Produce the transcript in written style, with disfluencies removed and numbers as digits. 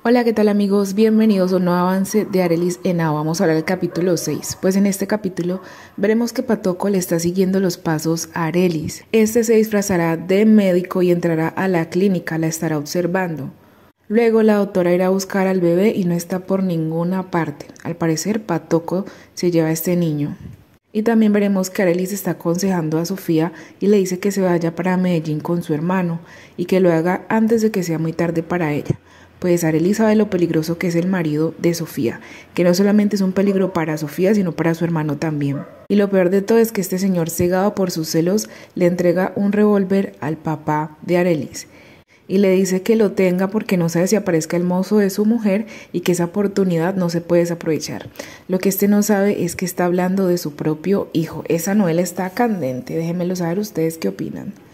Hola, ¿qué tal amigos? Bienvenidos a un nuevo avance de Arelis en A. Vamos a hablar del capítulo 6. Pues en este capítulo veremos que Patoco le está siguiendo los pasos a Arelis. Este se disfrazará de médico y entrará a la clínica, la estará observando. Luego la doctora irá a buscar al bebé y no está por ninguna parte. Al parecer Patoco se lleva a este niño. Y también veremos que Arelis está aconsejando a Sofía y le dice que se vaya para Medellín con su hermano y que lo haga antes de que sea muy tarde para ella. Pues Arelis sabe lo peligroso que es el marido de Sofía, que no solamente es un peligro para Sofía, sino para su hermano también. Y lo peor de todo es que este señor, cegado por sus celos, le entrega un revólver al papá de Arelis y le dice que lo tenga porque no sabe si aparezca el mozo de su mujer y que esa oportunidad no se puede desaprovechar. Lo que este no sabe es que está hablando de su propio hijo. Esa novela está candente, déjenmelo saber ustedes qué opinan.